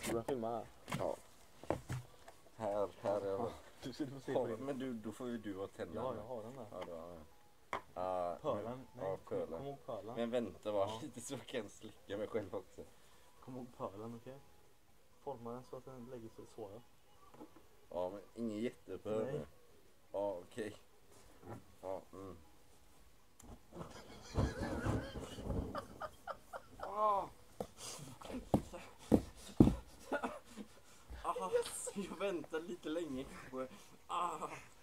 Du börjar filma här. Ja. Här är jag. Du ska få se på din. Men då får ju du ha tänderna. Ja, jag har den där. Ja, du har den. Pölen. Nej, Ja, kom pölen. ihåg pölen. Men vänta, var lite så jag kan slicka mig själv också. Kom ihåg pölen, okej? Forma den så att den lägger sig så. Ja, men ingen jättepöl. Nej. Ja, okej. Ja, Jag väntar lite länge på